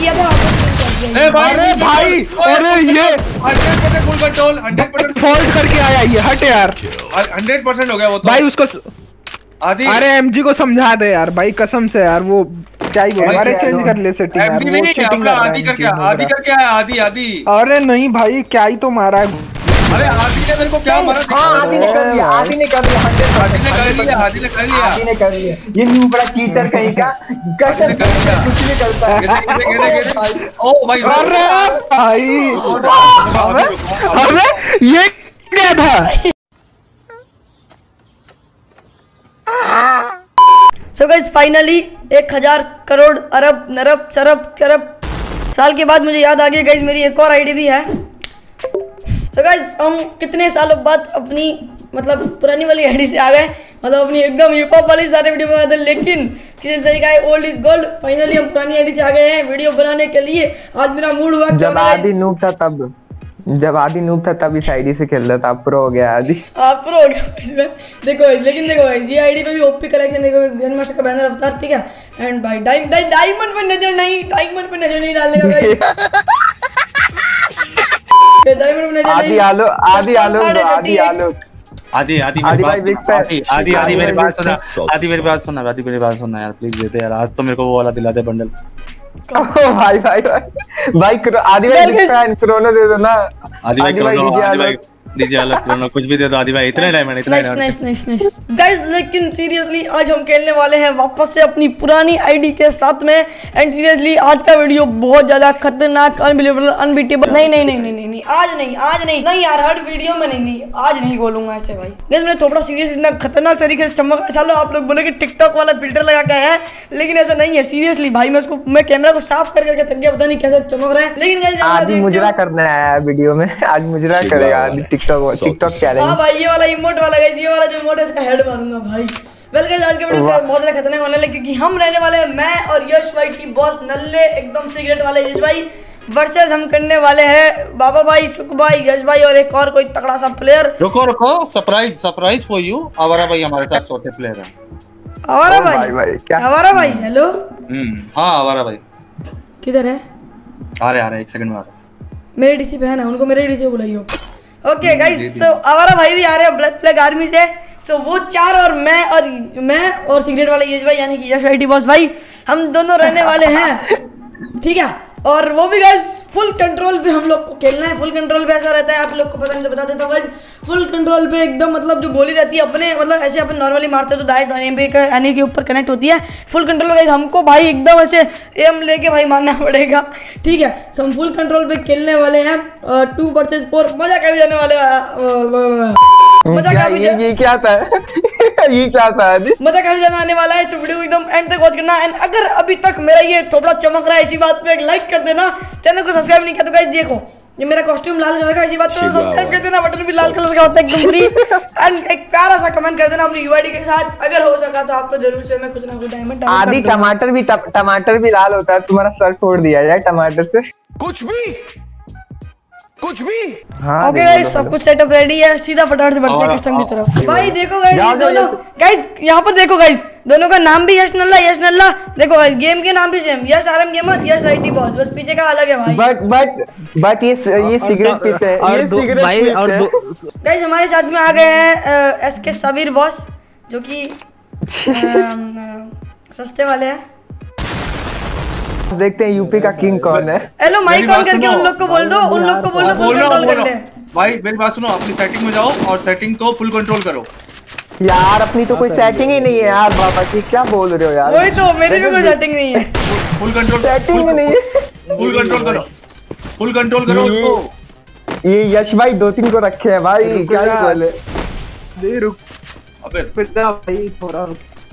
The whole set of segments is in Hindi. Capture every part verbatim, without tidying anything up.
किया था ए भाई अरे भाई अरे ये hundred percent full control hundred percent fault करके आया ये हट यार हंड्रेड परसेंट हो गया वो तो भाई उसको आदि अरे एमजी को समझा दे यार भाई कसम से यार वो क्या ही बोल अरे चेंज कर ले सेटिंग यार एमजी नहीं अपना आदि कर क्या आदि कर क्या है आदि आदि अरे नहीं भाई क्या ही तो मारा है अरे आदि ने मेरे को क्या मारा हां आदि ने कर लिया आदि ने कर लिया हंड्रेड आदि ने कर लिया आदि ने कर लिया आदि ने कर लिया ये न्यू बड़ा चीटर कहीं का कसम से कुछ नहीं करता है ओ भाई अरे भाई अरे ये क्या था सो गाइस फाइनली एक हजार करोड़ अरब नरब चरब चरब साल के बाद मुझे याद आ गया गाइस मेरी एक और आईडी भी है। सो गाइस हम कितने सालों बाद अपनी मतलब पुरानी वाली आईडी से आ गए मतलब अपनी एकदम हिप हॉप वाली सारे वीडियो बनाते लेकिन किसी ने सही कहा है ओल्ड इज गोल्ड। फाइनली हम पुरानी आईडी से आ गए हैं वीडियो बनाने के लिए। आज मेरा मूड हुआ जब आदि नूब था तब जब आदि नूब था तब इस आईडी से खेल रहा था। आप प्रो हो गया आदि आप प्रो हो गया इसमें देखो लेकिन देखो ये आईडी पे भी ओपी कलेक्शन देखो ग्रैंड मास्टर का बैनर अवतार ठीक है एंड भाई डायमंड डायमंड पे नजर नहीं डायमंड पे नजर नहीं डालने का गाइस डायमंड पे नजर नहीं आदि आलो आदि आलो आदि आलो आदि आदि आदि भाई बिग फैन आदि आदि मेरी बात सुना आदि मेरी बात सुना आदि मेरी बात सुना यार प्लीज देते यार आज तो मेरे को वो वाला दिला दे बंडल। ओ भाई भाई भाई आदि भाई बिग फैन क्रोनो दे दो ना आदि भाई क्रोनो आदि भाई दीजिए अलग क्रोनो कुछ भी दे दो आदि भाई इतने डायमंड इतने diamond nice nice nice guys लेकिन सीरियसली आज हम खेलने वाले हैं वापस से अपनी पुरानी आईडी के साथ में एंड सीरियसली आज का वीडियो बहुत ज्यादा खतरनाक अनबिलीवेबल अनबीटेबल नहीं नहीं नहीं नहीं नहीं आज नहीं आज नहीं नहीं यार हर वीडियो में नहीं नहीं आज नहीं बोलूंगा ऐसे भाई गाइस मैंने थोड़ा सीरियस इतना खतरनाक तरीके से चमक रहा चलो आप लोग बोले कि टिकटॉक वाला फिल्टर लगा के है लेकिन ऐसा नहीं है सीरियसली भाई मैं उसको मैं कैमरा को साफ कर करके थक गया पता नहीं कैसे चमक रहा है लेकिन गाइस आज मुजरा करने आया है वीडियो में आज मुजरा करेगा आज टिकटॉक टिकटॉक हाँ भाई ये वाला इमोट वाला गाइस ये वाला जो इमोट है इसका हेड मारूंगा भाई। वेल गाइस आज के वीडियो बहुत ज्यादा खतरनाक होने वाला है क्योंकि हम रहने वाले हैं मैं और यश भाई की बॉस नल्ले एकदम सीक्रेट वाले यश भाई वर्सेस हम करने वाले हैं बाबा भाई सुख भाई यश भाई और एक और कोई तगड़ा सा प्लेयर। रुको रुको सरप्राइज सरप्राइज फॉर यू आवारा भाई हमारे साथ छोटे प्लेयर है। आवारा भाई आवारा भाई हेलो हम्म हाँ आवारा भाई किधर है आ रहे आ रहे एक सेकंड में आ रहे मेरे डीसी पे है ना उनको मेरे डीसी बुलाइयो। ओके गाइस सो आवारा भाई भी आ रहे हैं ब्लैक फ्लैग आर्मी से सो वो चार और मैं और मैं और सीक्रेट वाला यश भाई यानी कि यश आईटी बॉस भाई हम दोनों रहने वाले हैं ठीक है और वो भी गाइस फुल कंट्रोल पे हम लोग को खेलना है। फुल कंट्रोल पे ऐसा रहता है आप लोग को पता नहीं तो बता देता हूँ गाइस फुल कंट्रोल पे एकदम मतलब जो गोली रहती है अपने मतलब ऐसे अपन नॉर्मली मारते हैं तो डायरेक्ट एनिमी के एनिमी के ऊपर कनेक्ट होती है। फुल कंट्रोल पे गाइस हमको भाई एकदम ऐसे एम लेके भाई मारना पड़ेगा ठीक है। सो हम फुल कंट्रोल पे खेलने वाले हैं टू वर्सेस फोर मजा का भी जाने वाले मजा क्या ये ये क्या था ये क्या था मजा काफी ज्यादा आने वाला है तो वीडियो एकदम एंड तक वॉच करना एंड अगर अभी तक मेरा ये थोड़ा चमक रहा है इसी बात पे एक लाइक कर देना चैनल को सब्सक्राइब नहीं किया तो गाइस देखो ये मेरा कॉस्ट्यूम लाल कलर का इसी बात पे सब्सक्राइब कर देना बटन भी लाल कलर का होता है एकदम फ्री एंड एक प्यारा सा कमेंट कर देना अपनी यूआईडी के साथ अगर हो सका तो आपको जरूर से मैं कुछ ना कुछ डायमंड आदि टमाटर भी टमाटर भी लाल होता है तुम्हारा सर फोड़ दिया जाए टमाटर से कुछ भी कुछ भी हाँ ओके गाइस सब कुछ सेटअप रेडी है सीधा फटाफट से बढ़ते हैं कस्टम की तरफ। भाई देखो गाइस दोनों गाइस यहाँ पर देखो गाइस दोनों का नाम भी यश नल्ला यश नल्ला देखो गाइस गेम के नाम भी same Yash RM gamer Yash IT boss बस पीछे का अलग है भाई बट बट बट ये ये सिगरेट पीते हैं ये सिगरेट भाई और गाइस हमारे साथ में आ गए हैं एसके सबीर बॉस जो कि सस्ते वाले हैं। देखते हैं यूपी का किंग कौन है। हेलो माइक ऑन करके उन लोग को बोल दो उन लोग को बोल दो फुल कंट्रोल कर ले। भाई मेरी बात सुनो अपनी सेटिंग में जाओ और सेटिंग को फुल कंट्रोल करो। यार अपनी तो कोई सेटिंग ही नहीं है यार बाबा जी क्या बोल रहे हो यार वही तो मेरी भी कोई सेटिंग नहीं है फुल कंट्रोल सेटिंग नहीं है फुल कंट्रोल करो फुल कंट्रोल करो उसको। ये यश भाई दो तीन को रखे हैं भाई क्या ही बोले दे रुक अबे भाई थोड़ा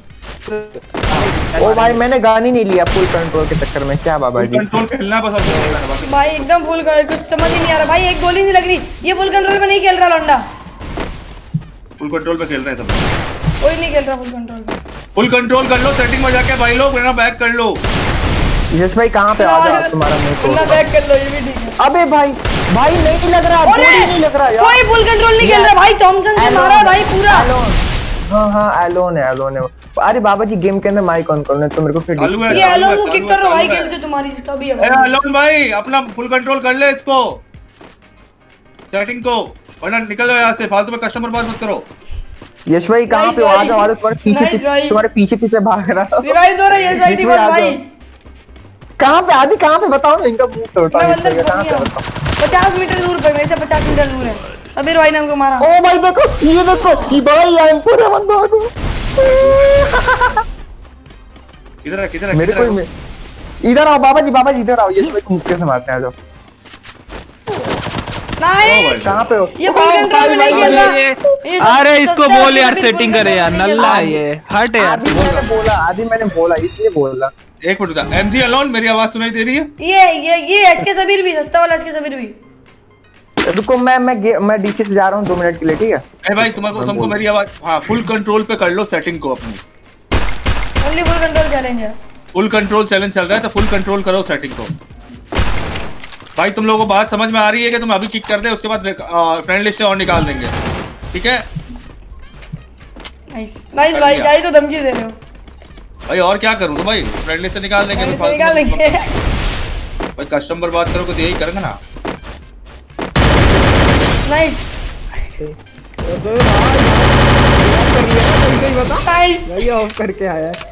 ओ भाई मैंने गान ही नहीं लिया फुल कंट्रोल के चक्कर में क्या बाबा जी कंट्रोल खेलना बस अब भाई एकदम फुल कुछ समझ ही नहीं आ रहा भाई एक गोली नहीं लग रही ये फुल कंट्रोल पे नहीं खेल रहा लौंडा फुल कंट्रोल पे खेल रहे हैं सब कोई नहीं खेल रहा फुल कंट्रोल पे फुल कंट्रोल कर लो सेटिंग में जाके भाई लोग मेरा बैक कर लो। यश भाई कहां पे आ जाओ तुम्हारा मुंह को ना बैक कर लो ये भी ठीक है। अबे भाई भाई नहीं लग रहा गोली नहीं लग रहा यार कोई फुल कंट्रोल नहीं खेल रहा भाई थॉमसन से मारा भाई पूरा हां हां एलोन है एलोन है अरे बाबा जी गेम के अंदर माइक ऑन करो ना तो मेरे को फिर चालू है, ये चालू हेलो है, वो चालू किक है, कर रहा भाई चालू है। खेल से तुम्हारी इसका भी है ए अलोन भाई अपना फुल कंट्रोल कर ले इसको सेटिंग को, वरना निकल जाओ यहाँ से, फालतू में कस्टमर बात मत करो। यश भाई कहाँ Nice पे हो? आ भाई। जाओ आ जाओ, तुम्हारे पीछे Nice पीछे भाई। तुम्हारे पीछे पीछे भाग रहा हूँ। रिवाइव दो रहा है ये साइड जिसमें बॉस आ भाई। जाओ। कहाँ पे आदि, कहाँ पे बताओ ना, इनका मुंह तोड़ता मैं हूँ अंदर इसलिए, कहाँ फंस पे गया बताओ। पचास मीटर दूर पे, मेरे से पचास मीटर दूर है। सबीर भाई ने हमको मारा। ओ भाई देखो ये देखो ये भाई आई एम पूरे बंदों को किधर है किधर है मेरे किधर को है? इधर आओ बाबा जी, बाबा जी इधर आओ, यश भाई मुक्के से मारते हैं, आ जाओ। नाइस। कहाँ पे हो? ये फुल कंट्रोल में नहीं खेल रहा। ये सब- अरे इसको सस्ता है, बोल यार बिल्कुल सेटिंग full करे यार, control में नहीं नल्ला खेल है ये, हट यार। आदि मैंने बोला, आदि मैंने बोला इसलिए बोला। एक मिनट रुका, एमजी अलोन मेरी आवाज सुनाई दे रही है? रहा। ये ये ये एसके सबीर भी, सस्ता वाला एसके सबीर भी। रुको मैं मैं गे- मैं डीसी से जा रहा हूँ दो मिनट के लिए, ठीक है? ए भाई तुम्हारे तुमको मेरी आवाज, हाँ फुल कंट्रोल पे कर लो सेटिंग को अपनी। ओनली फुल कंट्रोल चैलेंज है। फुल कंट्रोल चैलेंज चल रहा है तो फुल कंट्रोल करो सेटिंग को। भाई तुम लोगों को बात समझ में आ रही है कि तुम अभी किक कर दे, उसके बाद फ्रेंड लिस्ट से और निकाल देंगे, ठीक है? नाइस नाइस भाई, क्या ही तो धमकी दे रहे हो। भाई और क्या करूँ तो भाई, फ्रेंड लिस्ट से निकाल देंगे Friend तो list से निकाल देंगे। भाई कस्टमर बात करो तो यही करेंगे ना। Nice nice. ये ऑफ करके आया है।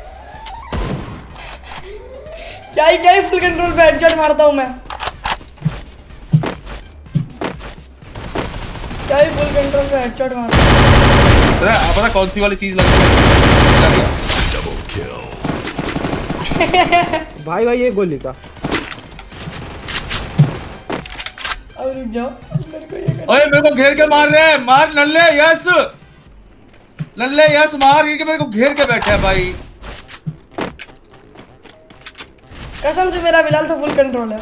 क्या ही क्या ही फुल कंट्रोल पे हेडशॉट मारता हूँ मैं। क्या ही फुल कंट्रोल पे हेडशॉट मारता हूँ। पता है पता कौन सी वाली चीज लगती है? भाई भाई ये गोली का अब रुक जाओ, मेरे को ये ओए मेरे को घेर के मार रहे हैं, मार नल्ले, यस नल्ले, यस मार के मेरे को घेर के बैठे हैं भाई। कसम से मेरा बिलाल तो फुल कंट्रोल है।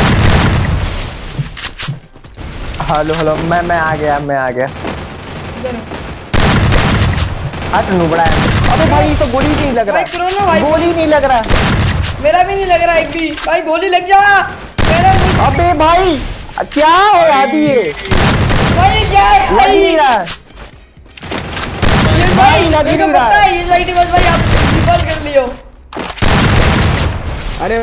हेलो हेलो मैं मैं आ गया, मैं आ गया। इधर हो। हट नुबड़ा है। अबे भाई ये तो गोली नहीं लग भाई रहा, क्रोनो भाई, गोली नहीं लग रहा। मेरा भी नहीं लग रहा एक भी। भाई गोली लग जा मेरा मुझ- अबे भाई क्या हो आदि ये भाई क्या है लग भाई? नहीं रहा। ये भाई भाई, लग मेरे को नहीं रहा पता है ये लाइट बस भाई आप डिफॉल्ट कर लियो। अरे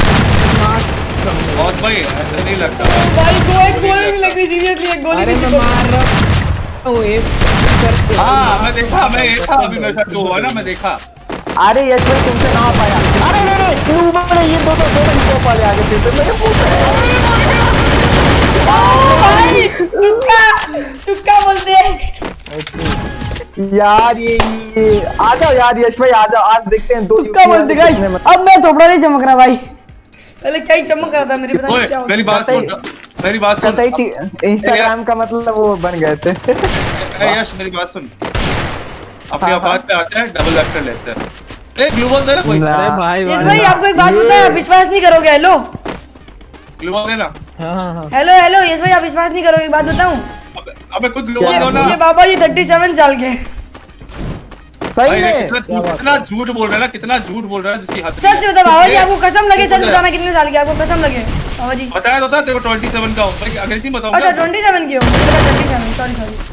बॉस भाई ऐसा नहीं लगता भाई। भाई को एक गोली नहीं लग रही, सीरियसली एक गोली अरे नहीं मैं लग मार रहा हूँ एक हाँ मैं देखा, मैं ये था अभी मेरे साथ जो हुआ ना, मैं देखा। अरे यश भाई तुमसे ना पाया। अरे नहीं नहीं ये ऊपर ये दो दो दो दो वाले आगे थे तो मेरे मुंह ओ भाई तुक्का तुक्का बोलते हैं। पे यार ये ये आ जाओ यार यश भाई आ जाओ, आज देखते हैं दो तुक्का बोलते गाइस। अब मैं थोपड़ा नहीं चमक रहा भाई, पहले क्या ही चमक रहा था मेरी, पता नहीं ओए क्या हो मेरी बात सुन, मेरी बात सुन। इंस्टाग्राम का मतलब वो बन गए थे। ए यश मेरी बात सुन, अपनी औकात पे आते हैं, डबल एक्टर लेते हैं। ए ग्लू बॉल देना कोई, अरे भाई ये भाई भाई आपको एक बात पता है, आप विश्वास नहीं करोगे। हेलो ग्लू बॉल देना। हाँ हाँ हाँ हेलो हेलो यस भाई, आप विश्वास नहीं करोगे, एक बात बताऊं। अबे अबे कुछ ग्लू बॉल दो ना ये बाबा जी थर्टी सेवन साल के, सही भाई। में कितना झूठ, कितना झूठ बोल रहा है ना, कितना झूठ बोल रहा है जिसकी हद सच बता बाबा जी, आपको कसम लगे, सच ये- बताना कितने साल के, आपको कसम लगे बाबा जी। बताया तो था तेरे को सत्ताईस का हूं भाई, अंग्रेजी में अच्छा बताऊंगा ट्वेंटी सेवन की हो, मुझे लगा थर्टी सेवन, सॉरी सॉरी।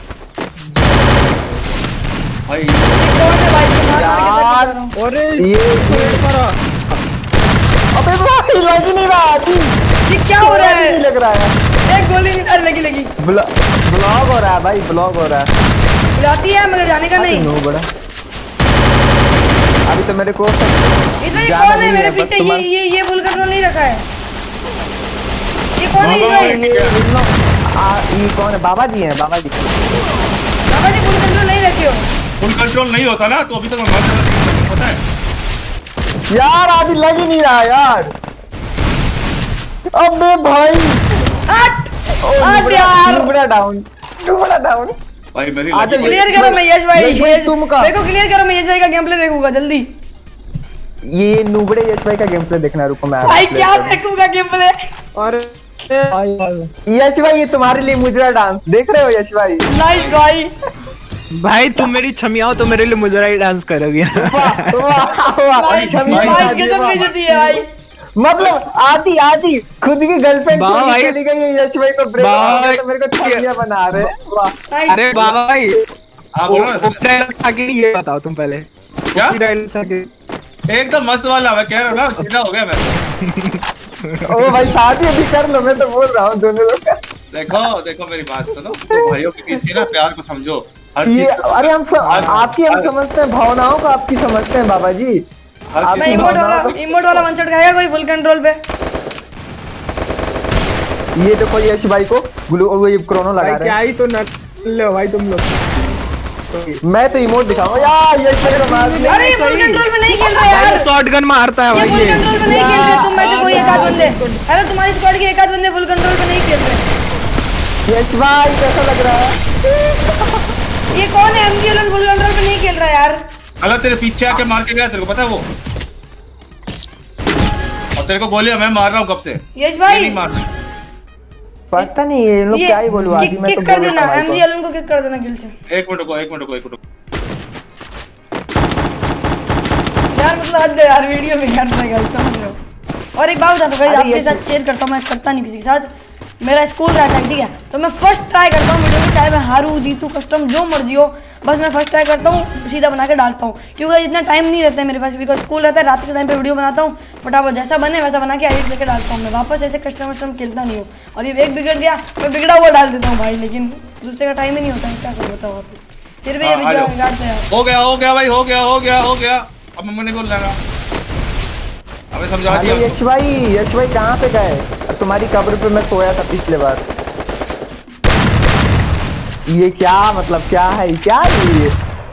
भाई। ये कौन है भाई, तो मार मार के सच बता रहा हूं। अरे ये ये अबे भाई लग ही नहीं रहा आदि, ये क्या हो रहा नहीं है? लग रहा है। एक गोली नहीं, अरे लगी लगी ब्लॉग हो रहा है भाई, ब्लॉग हो रहा है। बुलाती है मगर जाने का नहीं। नो बड़ा अभी तो मेरे को ये तो ये जाना कौन है नहीं मेरे है, बस पीछे, ये तुम्हारा- ये ये फुल कंट्रोल नहीं रखा है। ये कौन है ये बाबा, भाई? ये इन लोग- आ, ये कौन है? बाबा जी हैं, बाबा जी। बाबा जी फुल कंट्रोल नहीं रखे हो। फुल कंट्रोल नहीं होता ना तो अभी तक मैं मर जाता, पता है? यार आदि लग ही नहीं रहा यार। अबे भाई हट हट यार, डूबड़ा डाउन, डूबड़ा डाउन। भाई मेरी आ लगी जाओ, भाई। क्लियर करो, मैं यश भाई यश भाई, यश- तुम का- मेरे को क्लियर करो, मैं यश भाई का गेम प्ले देखूंगा जल्दी। ये नुबड़े यश भाई का गेम प्ले देखना, रुको मैं भाई play क्या करूं। देखूंगा गेम प्ले। अरे भाई यश भाई ये तुम्हारे लिए मुजरा डांस देख रहे हो यश भाई? नाइस भाई, भाई तुम मेरी छमिया हो तो मेरे लिए मुजरा ही डांस करोगे। वाह वाह वाह नाइस छवि भाई, बना नाइस दी, गजब वाह। बेइज्जती है भाई। मतलब आदि आदि खुद की गर्लफ्रेंड वाह भाई। चली गई है, यश भाई को ब्रेक वाह भाई। तो मेरे को छवियां बना रहे हैं। वाह नाइस। अरे बाबा भाई हाँ बोलो ना। आगे ये बताओ तुम पहले। क्या डायलॉग था कि एकदम मस्त वाला, मैं कह रहा हूँ ना, सीधा हो गया मैं। ओ भाई शादी अभी कर लो, मैं तो बोल रहा हूँ दोनों लोग। देखो देखो मेरी बात सुनो, तो भाइयों के बीच की ना प्यार को समझो, हर ये चीज को- अरे हम स, हर- आपकी हम हर- समझते हैं, भावनाओं को आपकी समझते हैं बाबा जी। हर आप चीज मैं को- इमोट वाला इमोट वाला वन शॉट खाएगा कोई फुल कंट्रोल पे? ये देखो यश भाई को ग्लू वो ये क्रोनो लगा भाई रहे क्या हैं। ही तो न लो भाई तुम लोग। मैं तो इमोट दिखाऊंगा यार, यश भाई को मार दिया। अरे ये फुल कंट्रोल में नहीं खेल रहा यार, शॉटगन मारता है ये भाई फुल ये। कंट्रोल में नहीं खेल रहे तुम में से कोई एक आध बंदे। अरे तुम्हारी स्क्वाड के एक आध बंदे फुल कंट्रोल पे नहीं खेल रहे। यश भाई कैसा लग रहा है? ये कौन है? एमजी एलन फुल कंट्रोल पे नहीं खेल रहा यार। अगर तेरे पीछे आके मार के गया, तेरे को पता है वो, और तेरे को बोलिए मैं मार रहा हूँ कब से, यश ये भाई नहीं मार रहा। पता नहीं ये लोग ये क्या ही बोलूं, आदि किक मैं तो किक कर बोल देना, रहा हूं भाई एमजी को। एलन को किक कर देना किल से एक मिनट को एक मिनट को एक मिनट को यार। मतलब हद है यार, वीडियो में यार मैं गलत समझ रहा हूँ। और एक बात बताता हूँ गाइस, अरे आपके ये साथ शेयर करता हूँ, मैं करता नहीं किसी के साथ। मेरा स्कूल रहता है ठीक है, तो मैं फर्स्ट ट्राई करता हूँ वीडियो में, चाहे मैं हारूँ जीतूँ कस्टम जो मर्जी हो, बस मैं फर्स्ट ट्राई करता हूँ, सीधा बना के डालता हूँ, क्योंकि इतना टाइम नहीं रहता है मेरे पास, बिकॉज स्कूल रहता है, रात के टाइम पे वीडियो बनाता हूँ, फटाफट जैसा बने वैसा बना के एडिट करके डालता हूँ। मैं वापस ऐसे कस्टम वस्टम खेलता नहीं हूँ, और ये एक बिगड़ गया मैं बिगड़ा हुआ डाल देता हूँ भाई, लेकिन दूसरे का टाइम ही नहीं होता है, क्या करूँ बताओ आप। फिर भी ये हाँ, आ वीडियो जाओ। बिगाड़ते हैं यार। हो गया हो गया भाई, हो गया हो गया हो गया। अब मैं नहीं बोल लगा, अबे समझा अरे दिया। यश भाई, यश भाई कहाँ पे गए? अब तुम्हारी कब्र पे मैं सोया था पिछले बार। ये क्या मतलब, क्या है क्या है ये?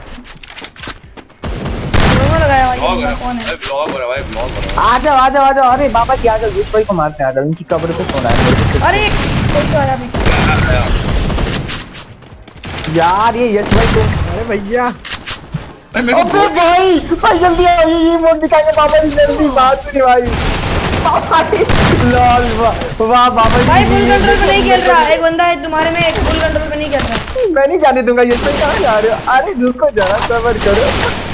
लोगों लगाया भाई, ब्लॉग ये है कौन है? भाई, ब्लॉग हो रहा है भाई, ब्लॉग हो रहा है। आ जाओ आ जाओ आ जाओ, अरे बाबा जी आ जाओ, यश भाई को मारते आ जाओ, इनकी कब्र पे सोना है मेरे अरे कोई तो आया भी। को। यार ये यश भाई को, अरे भैया भाई मेरे को अबे भाई भाई जल्दी आओ, ये ये मोड दिखाएंगे बाबा जी, जल्दी बात सुनिए भाई। लॉल वाह वाह बाबा जी। भाई फुल कंट्रोल पे नहीं खेल रहा, एक बंदा है तुम्हारे में, एक फुल कंट्रोल पे नहीं खेल रहा। मैं नहीं जाने दूंगा, यश भाई कहाँ जा रहे हो? अरे रुको जरा सबर करो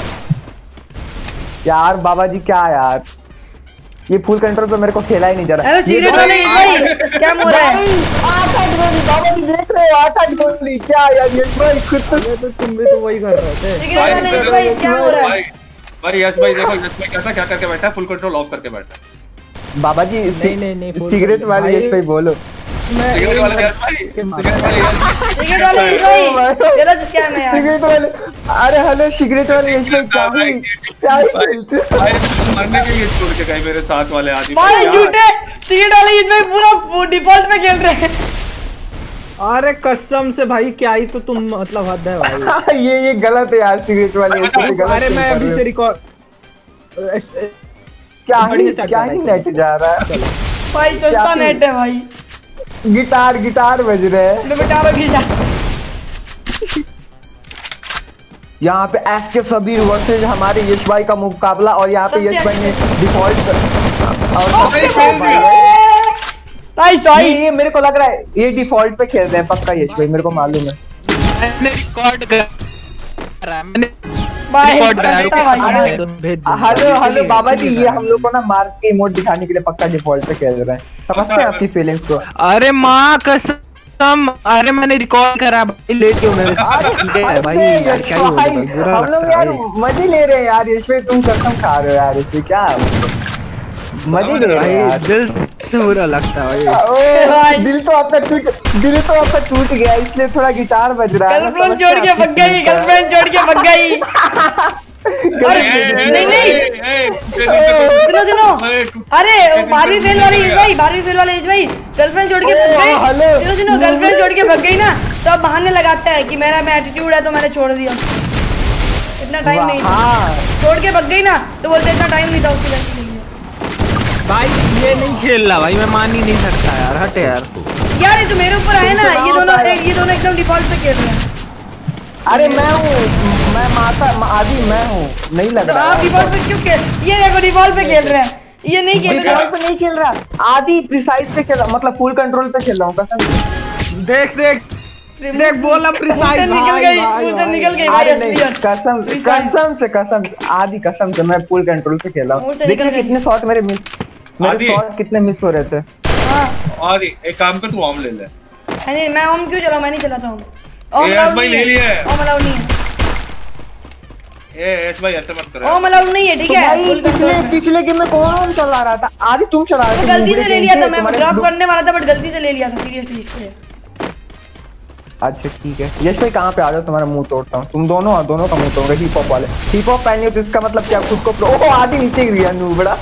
यार। बाबा जी क्या यार, ये फुल कंट्रोल पे मेरे को खेला ही नहीं जा रहा। अरे सिगरेट वाले ये भाई स्कैम हो रहा है। भाई, आठ आठ गोली बाबा जी देख रहे हो, आठ आठ गोली क्या यार यश भाई खुद तो। ये तो तुम भी तो वही कर रहे थे। सिगरेट वाले ये भाई स्कैम हो रहा है। भाई भाई यश भाई देखो, यश भाई कैसा क्या करके बैठा है, फुल कंट्रोल ऑफ करके बैठा है। बाबा जी नहीं, नहीं, नहीं, फुल सिगरेट कंट्रोल। वाले भाई- यश भाई बोलो। सिगरेट वाले यश भाई, सिगरेट वाले यश भाई। सिगरेट वाले ये भाई गलत स्कैम है यार। सिगरेट वाले, अरे हेलो सिगरेट वाले यश भाई क्या ही क्या ही खेलते हो? भाई मरने के लिए छोड़ के गए मेरे साथ वाले आदमी। भाई यार, झूठे सिगरेट वाले ये भाई पूरा डिफॉल्ट पे खेल रहे हैं। अरे कसम से भाई क्या ही तो तुम मतलब हद है भाई। ये ये गलत है यार, सिगरेट वाले यश भाई गलत अरे मैं कर अभी रहे से हो। रिकॉर्ड क्या बढ़िया ही चल क्या रहा ही है। नेट जा रहा है। भाई सस्ता क्या नेट है भाई, गिटार गिटार बज रहे हैं लो बेटा भी जा। यहाँ पे। एस के सबीर वर्सेज हमारे यश भाई का मुकाबला, और यहाँ पे सस्ते यश भाई ने सस्ते। डिफॉल्ट और भाई, खेल दिया। नाइस ये भाई। ये मेरे को लग रहा है ये डिफॉल्ट पे खेल रहे हैं पक्का यश भाई, मेरे को मालूम है। मैंने रिकॉर्ड कर रहा है, मैंने भाई रिकॉर्ड करा है। सस्ता भाई अरे, यार। भेज दूंगा। हेलो हेलो इसलिए- बाबा जी, इसलिए ये करा हम लोग को ना मार के इमोट दिखाने के लिए पक्का डिफॉल्ट पे खेल रहे हैं। समझते हैं आपकी फीलिंग्स को। अरे माँ कसम, अरे मैंने रिकॉर्ड करा भाई, लेट क्यों मेरे ठीक है भाई अरे यार, यश क्या ही बोलूं भाई, भाई, बुरा हम लोग लगता यार है भाई। मजे ले रहे हैं यार यश भाई, तुम कसम खा रहे हो यार इसमें क्या मजे ले रहे हैं भाई यार। दिल से बुरा लगता है भाई। ओ, भाई। दिल तो आपका टूट दिल तो आपका टूट गया, इसलिए थोड़ा गिटार बज रहा है। मैं गर्लफ्रेंड समझता छोड़ के हूँ भग गई, आपकी गर्लफ्रेंड छोड़ के भग गई। अरे नहीं नहीं सुनो सुनो, अरे वो बारहवीं फेल वाले यश भाई, बारहवीं फेल वाले यश भाई गर्लफ्रेंड छोड़ के भग ओ, गए। हेलो। सुनो सुनो, गर्लफ्रेंड छोड़ के भग गई ना, तो अब बहाने लगाता है कि मेरा में एटीट्यूड है तो मैंने छोड़ दिया। इतना टाइम नहीं था, हाँ छोड़ के भग गई ना तो बोलते इतना टाइम नहीं था उसकी वजह से। भाई ये नहीं खेल रहा भाई, मैं मान ही नहीं सकता यार, हटे यार तू। यार ये तो मेरे ऊपर आए ना, ये दोनों ये दोनों एकदम डिफॉल्ट पे खेल रहे हैं। अरे मैं हूँ, मैं माता आदि मैं हूँ, नहीं लग तो रहा आप डिफॉल्ट पे क्यों खेल, ये देखो डिफॉल्ट पे खेल रहे हैं, ये नहीं खेल रहे डिफॉल्ट पे नहीं खेल रहा, आदि प्रिसाइज पे खेल रहा, मतलब फुल कंट्रोल पे खेल रहा हूँ कसम। देख देख देख बोला प्रिसाइज मुंह से निकल गई, मुंह से निकल गई भाई अरे नहीं, असलियत। कसम Precise। कसम से कसम आदि कसम से मैं फुल कंट्रोल पे खेल रहा मुंह हूँ। से निकल देखिए गई। कितने शॉट मेरे मिस मेरे आदि। शॉट कितने मिस हो रहे थे। हाँ और एक काम कर, तू आम ले ले। नहीं मैं ओम क्यों चला, मैं नहीं चलाता हूँ। ओम ये अलाउड भाई नहीं ले लिया है, है। ओम अलाउड नहीं है। ए एस भाई ऐसे मत करो। ओम अलाउड नहीं है, ठीक तो है? भाई पिछले पिछले गेम में कौन चला रहा था? आदि तुम चला रहे थे। गलती से ले लिया था, मैं ड्रॉप करने वाला था बट गलती से ले लिया था सीरियसली इसलिए। अच्छा ठीक है यश भाई कहाँ पे आ जाओ, तुम्हारा मुंह तोड़ता हूँ। तुम दोनों दोनों का मुंह तोड़ोगे हिप हॉप वाले। हिप हॉप पहन लियो तो इसका मतलब क्या खुद को प्रो। ओह आदि नीचे गिर गया नूबड़ा।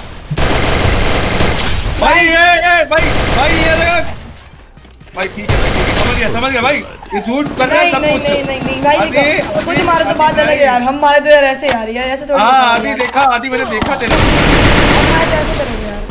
भाई ये ये भाई भाई ये लगा भाई ठीक है ठीक है समझ गया समझ गया भाई ये झूठ कर रहा है सब नहीं कुछ। नहीं नहीं नहीं भाई देखो खुद मारे तो बात अलग है यार, हम मारे तो यार ऐसे यार यार ऐसे थोड़ी। हां आदि देखा आदि मैंने देखा तेरा हम आज ऐसे करेंगे यार।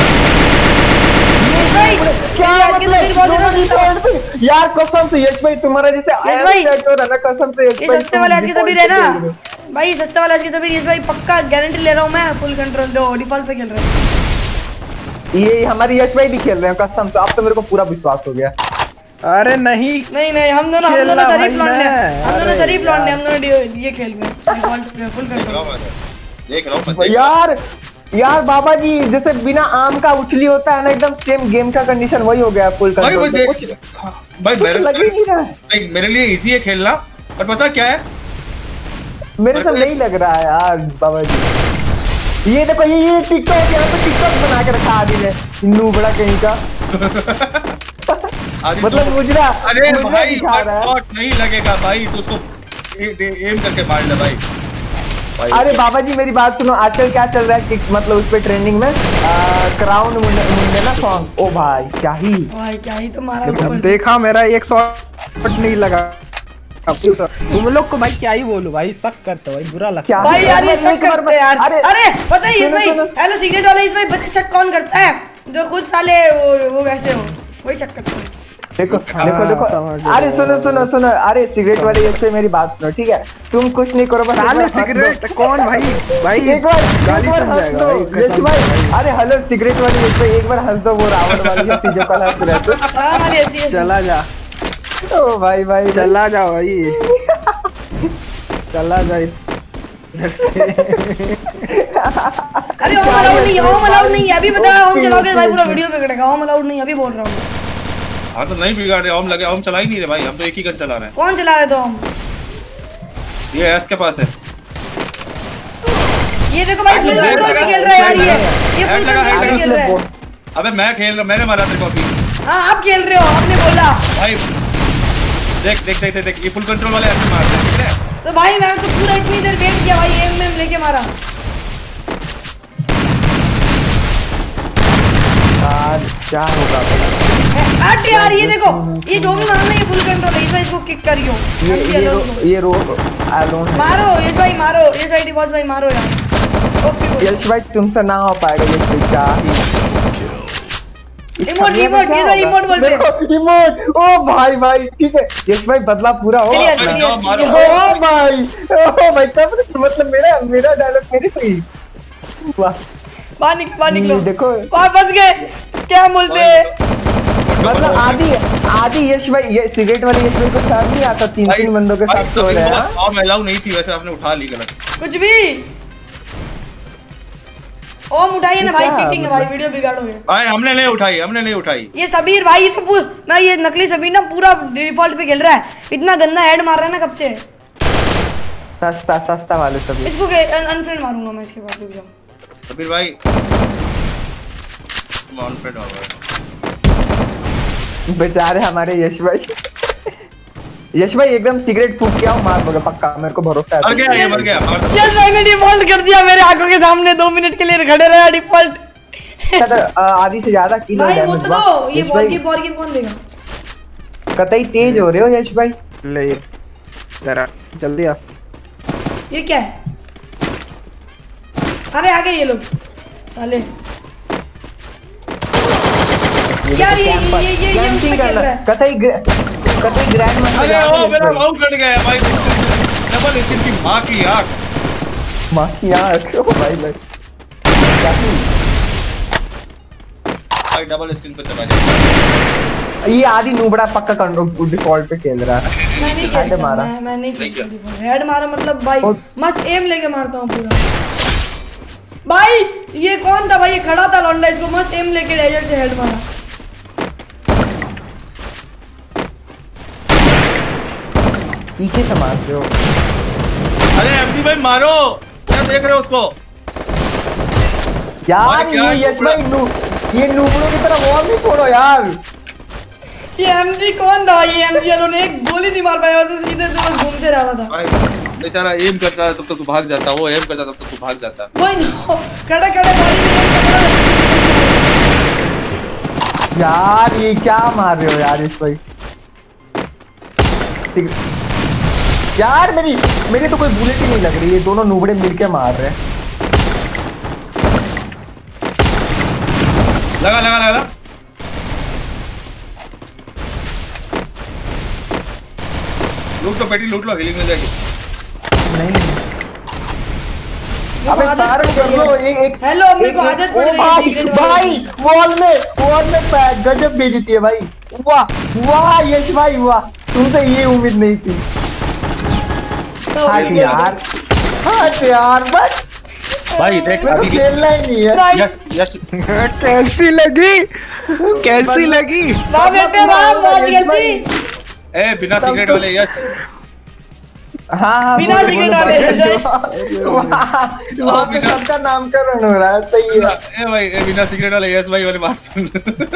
भाई क्या आज के सभी बहुत ज्यादा यार कसम से यश भाई तुम्हारा जैसे यश भाई, सेट हो रहा ना कसम से यश ये भाई, सस्ते तुम वाले आज के सभी default रहना पे खेल रहे हो। भाई, सस्ते वाले आज के सभी यश भाई पक्का गारंटी ले रहा हूं मैं, फुल कंट्रोल दो डिफॉल्ट पे खेल रहे हैं। ये हमारे यश भाई भी खेल रहे हैं कसम से, अब तो मेरे को पूरा विश्वास हो गया। अरे नहीं नहीं नहीं हम दोनों हम खेलना दोनों शरीफ भाई लौंडे हैं, मैं। हम दोनों अरे शरीफ यार। लौंडे, हम दोनों डि- ये खेल में डिफॉल्ट पे फुल देख रहा हूं कंट्रोल। मैं देख रहा हूं मैं यार यार बाबा जी जैसे बिना आम का उछली होता है ना, एकदम सेम गेम का कंडीशन वही हो गया फुल भाई भाई कंट्रोल। देख भाई मेरे लग ही नहीं रहा है, भाई मेरे लिए इजी है खेलना पर पता क्या है मेरे से नहीं लग रहा है यार बाबा जी। ये देखो ये ये टिकटॉक यहाँ पे टिकटॉक बना के रखा आदि ने नूबड़ा कहीं का। आदि मतलब तो- मुजरा अरे मुजरा भाई दिखा रहा है। शॉट नहीं लगेगा भाई तो उसको एम करके मार ले भाई भाई। अरे बाबा जी मेरी बात सुनो, आजकल क्या चल रहा है कि मतलब उस पे ट्रेंडिंग में क्राउन मुंडे ना सॉन्ग। ओ भाई क्या ही भाई क्या ही तो मारा ऊपर से। देखा मेरा एक शॉट नहीं लगा। तुम लोग को भाई क्या ही बोलूं भाई, शक करते हो भाई, बुरा लगता क्या है। भाई यार ये एक शक बार करते हैं यार। अरे- अरे पता है इस सुनो, भाई सुनो। हेलो सिगरेट वाला इस भाई पता है शक कौन करता है? जो खुद साले वो वो वैसे हो वही शक करते हैं। देखो देखो समझ देखो गया। अरे सुनो सुनो सुनो अरे सिगरेट वाले ये से मेरी बात सुनो ठीक है, तुम कुछ नहीं करो बस एक साले बार हंस दो। सिगरेट कौन भाई भाई एक बार एक गाली बार सुन हंस जाएगा दो भाई, यश भाई। अरे हेलो सिगरेट वाले यश भाई एक बार हंस दो, वो रावण वाली है जो कल हंस रहे थे। हाँ वाली ऐसी ऐसी। चला जा ओ भाई भाई चला जा भाई चला जा। अरे ओम अलाउड नहीं है, ओम अलाउड नहीं है, अभी बता रहा हूं ओम चलाओगे भाई पूरा वीडियो बिगड़ेगा। ओम अलाउड नहीं है, अभी बोल रहा हूं। हाँ तो नहीं बिगाड़ रहे हम लगे हम चला ही नहीं रहे भाई, हम तो एक ही गन चला रहे हैं। कौन चला रहे तो हम? ये एस के पास है। ये देखो भाई फुल कंट्रोल पे खेल रहा है यार, ये ये फुल कंट्रोल पे खेल रहा है। अबे मैं खेल रहा मैंने मारा तेरे को अभी। हाँ आप खेल रहे हो, आपने बोला। भाई देख देख देख देख ये फुल कंट्रोल वाले ऐसे मारते हैं ठीक है। तो भाई मैंने तो पूरा इतनी देर वेट किया भाई, एम में लेके मारा। यार क्या होगा हट यार ये देखो ये जो भी मारना है ये फुल कंट्रोल है, इस भाई इसको किक करियो। ये ये रो ये रो अलोन है। मारो ये भाई मारो, ये साइड बॉस भाई मारो यार। ओके यश भाई तुमसे ना हो पाएगा ये तो क्या ही इमोट इमोट ये भाई इमोट बोलते हैं। इमोट ओ भाई भाई ठीक है यश भाई बदला पूरा हो। क्लियर भाई, क्लियर मारो। क्लियर। ओ भाई ओ भाई कब मतलब मेरा मेरा डायलॉग मेरे पे ही वाह। बाहर निकलो बाहर निकलो। ये देखो वापस गए क्या बोलते हैं? मतलब आदि आदि यश भाई ये सिगरेट वाले यश भाई को साथ नहीं आता, तीन तीन बंदों के साथ सो रहे हैं। और मैं अलाउ नहीं थी वैसे आपने उठा ली गलत। कुछ भी ओम उठाइए ना भाई, क्या चीटिंग है भाई, वीडियो बिगाड़ोगे। भाई हमने नहीं उठाई हमने नहीं उठाई। ये सबीर भाई ये तो पू- मैं ये नकली सबीर ना पूरा डिफॉल्ट पे खेल रहा है, इतना गंदा हेड मार रहा है ना कब से। सस्ता सस्ता वाले सभी इसको अनफ्रेंड मारूंगा मैं इसके बाद, रुक जाओ। सबीर भाई मॉनफ्रेड हो गए बेचारे हमारे यश भाई। यश भाई एकदम सिगरेट फूक के आओ मार दोगे पक्का, मेरे को भरोसा मर है। गया ये मर गया मार दो। यस मैंने डिफॉल्ट कर दिया मेरे आंखों के सामने, दो मिनट के लिए खड़े रहा डिफॉल्ट। सर आदि से ज्यादा किलो भाई वो डैमेज तो दो, ये यश बॉल की भाई बॉल की कौन देगा? कतई तेज हो रहे हो यश भाई। ले जरा जल्दी आ। ये क्या है? अरे आ गए ये लोग साले। यार ये ये ये ये ये उस पे खेल रहा है। कतई कतई ग्रैंड मास्टर। अरे ओ मेरा माउस कट गया भाई। डबल स्किन की मां की आंख। मां की आंख ओ भाई भाई भाई डबल स्क्रीन पे चला गया। ये आदि नूबड़ा पक्का कंट्रोल डिफॉल्ट पे खेल रहा है। मैं नहीं हेड खेलता, मारा। मैं मैं नहीं नहीं खेलता डिफॉल्ट। हेड मारा मतलब भाई और- मस्त एम लेके मारता हूँ पूरा। भाई ये कौन था भाई? ये खड़ा था लौंडा, इसको मस्त एम लेके डेजर्ट से हेड मारा। पीछे से मारते हो अरे एमडी भाई मारो, क्या देख रहे हो उसको? यार ये यश भाई नू ये नूबड़ों की तरह वॉल नहीं फोड़ो यार। ये एमजी कौन था? ये एमजी वालों ने एक गोली नहीं मार पाया, वैसे सीधे तो बस घूमते रहा था भाई। बेचारा एम कर रहा है तब तक तू भाग जाता, वो एम करता तब तक तू भाग जाता। वही तो खड़े खड़े यार ये क्या मार रहे हो यार यश भाई? यार मेरी मेरी तो कोई बुलेट ही नहीं लग रही, ये दोनों नूबड़े मिलके मार रहे हैं। लगा लगा लगा लूट लो पेटी, लूट लो, हीलिंग मिल जाएगी। नहीं अबे सारे कर लो एक एक हेलो मेरे को आदत पड़ गई भाई है भाई वॉल में वॉल में पैक गजब बेइज्जती है भाई। वाह वाह यश भाई वाह, तुमसे ये उम्मीद नहीं थी। हाँ यार हाँ यार बस भाई देख मेरे को अभी खेलना ही नहीं है। यस यस कैसी लगी कैसी लगी? वाह बेटे वाह, बहुत गलती। ए बिना सिगरेट वाले यस। हाँ हाँ बिना बोलो, सिगरेट बोलो, वाले बोलो। वहाँ वहाँ पे सबका नामकरण हो रहा है, सही है। ए भाई ए बिना सिगरेट वाले यस भाई वाले बात सुन।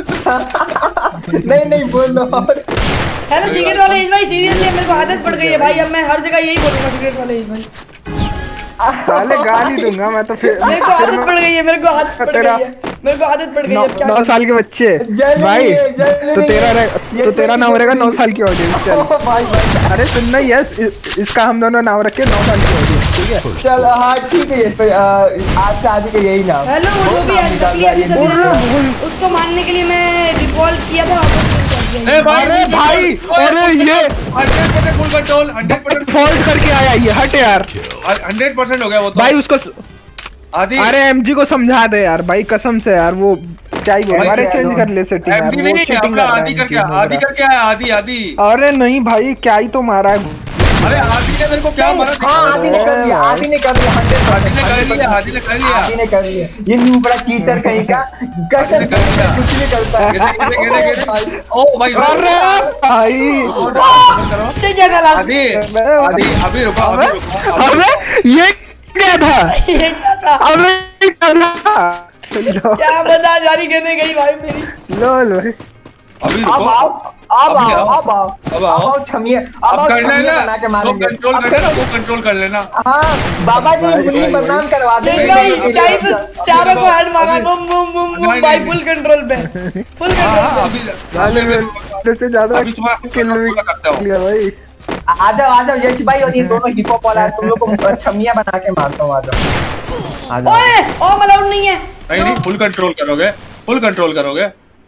नहीं नहीं बोलो। हेलो सिगरेट वाले इस भाई, सीरियसली मेरे को आदत पड़ गई है भाई, अब मैं हर जगह यही बोलूंगा सिगरेट वाले इस भाई। साले गाली दूंगा मैं तो फिर। मेरे को आदत पड़ गई है, मेरे को आदत पड़ गई है, मेरे को आदत पड़ गई है। अब क्या नौ साल के बच्चे जल्दी भाई नहीं है, जल्दी तो नहीं तेरा है। रहे- तो तेरा नाम रहेगा नौ साल की ऑडियंस। चल ओ भाई भाई अरे सुनना यस, इसका हम दोनों नाम रखे नौ साल की ऑडियंस, ठीक है? चल हाँ ठीक है, फिर आज से आदि का यही नाम। हेलो वो जो भी अगली ऐसी तभी ना, उसको मारने के लिए मैं डिफॉल्ट किया था, वापस कर दिया। ए भाई अरे भाई अरे ये hundred percent full control, hundred percent fault करके आया, ये हट यार हंड्रेड परसेंट हो गया वो तो। भाई उसको। आदि अरे एमजी को समझा दे यार भाई, कसम से यार वो क्या ही बोल। अरे चेंज कर ले सेटिंग यार, एमडी वो नहीं cheating अपना कर रहा है आदि कर MG क्या, बोल आदि रहा कर क्या है, आदि आदि। है। अरे नहीं भाई क्या ही तो मारा है। अरे आदि ने मेरे को क्या मारा? हाँ आदि ने कर दिया, आदि ने कर दिया, हंड्रेड आदि ने कर लिया, आदि ने कर लिया। आदि ने कर दिया। ये न्यू बड़ा चीटर कहीं का, आदि ने कर लिया। कुछ नहीं करता है। गिरे, गिरे, गिरे, गिरे। ओ भाई अरे भाई ये क्या था लास्ट? आदि आदि अभी रुको, अभी रुको। अबे ये क्या था? ये क्या था? अबे ये क्या था? लो क्या बता जारी करने गई भाई मेरी। लो लो भाई। अभी अब रुको, आओ अब अभी आओ आओ। अब आओ अब आओ। आओ छमिए, अब अब आओ करना है छमिए ना, बना के वो मारेंगे। कंट्रोल अब कर लेना, करो। वो कंट्रोल कर लेना। हाँ बाबा जी मुझे बदनाम करवा दे। देख भाई क्या ही तो चारों को हेड मारा, बम बम बम बम भाई, फुल कंट्रोल पे, फुल हाँ कंट्रोल पे। अभी साले मेरे से ज्यादा अभी तुम्हारा किल भी करता हूँ। लिया भाई। आ जाओ आ जाओ यश भाई, और ये दोनों हिप हॉप वाला है, तुम लोग को छमिया बना के मारता हूँ। आ जाओ आ जाओ। ओए ओम अलाउड नहीं है, नहीं नहीं फुल कंट्रोल करोगे, फुल कंट्रोल करोगे,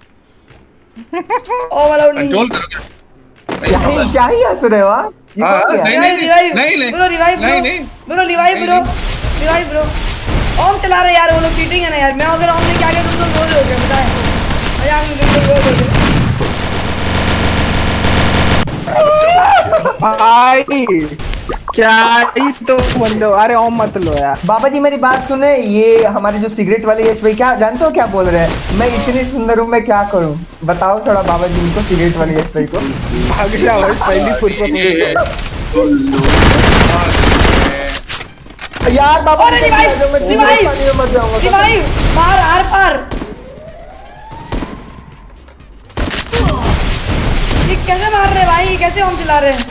ओम अलाउड नहीं है। कंट्रोल करोगे। क्या ही क्या ही हंस रहे हो आप? ये हाँ, कौन है? नहीं, रिवाइव रिवाइव नहीं, नहीं। ब्रो, रिवाइव ब्रो, नहीं, नहीं। ब्रो रिवाइव नहीं, ब्रो, रिवाइव ब्रो। ओम चला रहे यार, वो लोग चीटिंग है ना यार। मैं अगर ओम ने क्या किया तुम लोग रोज हो गए, बताए मजाक में तुम लोग रोज हो गए। भाई क्या ही तो बंदो। अरे ओम मत लो यार। बाबा जी मेरी बात सुने, ये हमारे जो सिगरेट वाले यश भाई क्या जानते हो क्या बोल रहे हैं? मैं इतनी सुंदर हूँ, मैं क्या करूँ बताओ थोड़ा बाबा जी उनको, सिगरेट वाले यश भाई को। भाग जा भाई, पहली फुटबॉल। यार बाबा अरे जी, रिवाइव मैं जीरो रिवाइव पानी में मर जाऊंगा। रिवाइव पार आर पार। ये कैसे मार रहे भाई, कैसे ओम चला रहे हैं?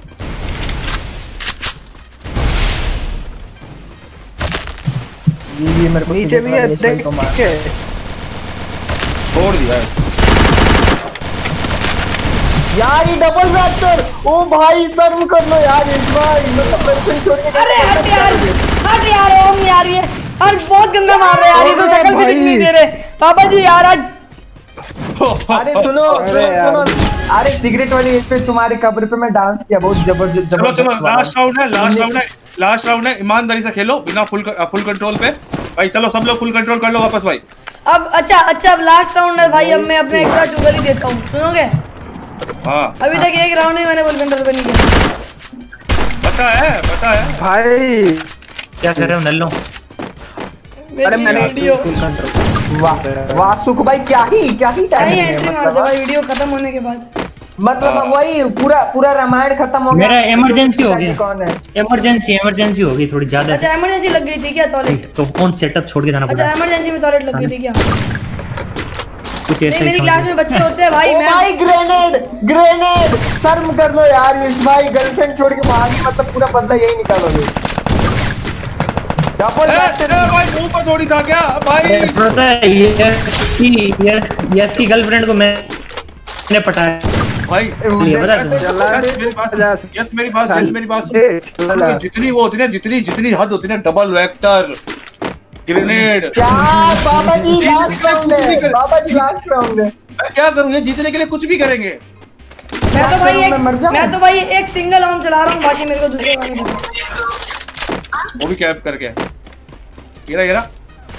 ये ये मेरे को नीचे भी है, सिगरेट वाले यश भाई देख को मार। ठीक है। छोड़ दिया। यार ये डबल रैप्टर, ओ भाई सर्व कर लो यार यश भाई, मतलब मैं तो छोड़ के। अरे हट यार, हट यार ओम यार, ये यार बहुत गंदा मार रहे यार, ये तो शक्ल भी दिख नहीं दे रहे। पापा जी यार हट। अरे सुनो सुनो सुनो, अरे सिगरेट वाली इस पे तुम्हारे कब्र पे मैं डांस किया, बहुत जबरदस्त चलो चलो जबरदस्त वाला। लास्ट राउंड है, लास्ट राउंड है, लास्ट राउंड है। ईमानदारी से खेलो बिना फुल फुल कंट्रोल पे भाई। चलो सब लोग फुल कंट्रोल कर लो वापस भाई। अब अच्छा अच्छा अब लास्ट राउंड है भाई, अब मैं अपने एक्स्ट्रा चुगली देता हूँ, सुनोगे? हाँ अभी तक एक राउंड ही मैंने फुल कंट्रोल पे नहीं किया। पता है पता है भाई क्या कर रहे हो नल्लो? अरे मैंने वीडियो वाह वाह सुख भाई, क्या ही क्या ही क्या टाइम ही है एंट्री मार दे भाई वीडियो खत्म होने के बाद। मतलब वही पूरा पूरा रामायण खत्म हो गया। मेरा इमरजेंसी हो गया। कौन है? इमरजेंसी इमरजेंसी हो गई थोड़ी ज्यादा। अच्छा इमरजेंसी लग गई थी क्या टॉयलेट? तो कौन सेटअप छोड़ के जाना पड़ा? अच्छा इमरजेंसी में टॉयलेट लग गई थी क्या? कुछ नहीं ऐसे मेरी क्लास में बच्चे होते हैं भाई। ओ मैं भाई ग्रेनेड ग्रेनेड शर्म कर लो यार यश भाई, गर्लफ्रेंड छोड़ के भागी मतलब पूरा बदला यही निकालोगे। डबल ए, ए, भाई मुंह पर थोड़ी था क्या भाई? पता है यस की यस यस की गर्लफ्रेंड को मैंने पटाया भाई ये बता दो। यस मेरी बात यस मेरी बात यस मेरी बात सुन। जितनी वो होती है जितनी जितनी हद होती है डबल वेक्टर ग्रेनेड। क्या बाबा जी लास्ट राउंड है, बाबा जी लास्ट राउंड है। मैं क्या करूं, ये जीतने के लिए कुछ भी करेंगे। मैं तो भाई एक मैं मर जाऊं? मैं तो भाई एक सिंगल आर्म चला रहा हूँ, बाकी मेरे को दूसरे वाले पता। वो भी कैप करके ये रहा ये रहा।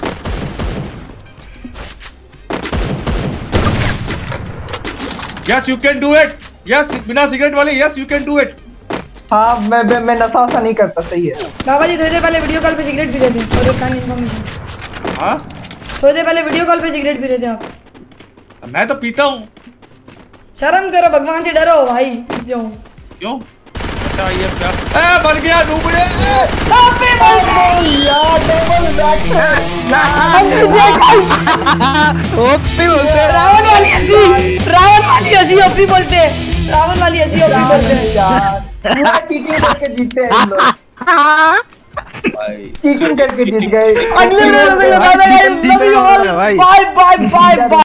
Yes you can do it. Yes बिना सिगरेट वाले yes you can do it. हाँ मैं मैं, मैं नशा वशा नहीं करता, सही है। बाबा जी थोड़ी देर पहले वीडियो कॉल पे सिगरेट पी रहे थे और एक कान इन्फॉर्मेशन। हाँ थोड़ी देर पहले वीडियो कॉल पे सिगरेट पी रहे थे आप। मैं तो पीता हूँ। शर्म करो, भगवान से डरो भाई। जो क्यों? अच्छा ये क्या? ए बन गया डूबड़े। अबे भाई यार डबल वेक्टर ओपी बोलते हैं। रावण वाली हंसी, रावण वाली हंसी ओपी बोलते हैं, रावण वाली हंसी ओपी बोलते हैं। यार पूरा चीटिंग करके जीते हैं इन लोग, भाई चीटिंग करके जीत गए। अगले वीडियो में मिलेंगे। Bye bye bye bye bye.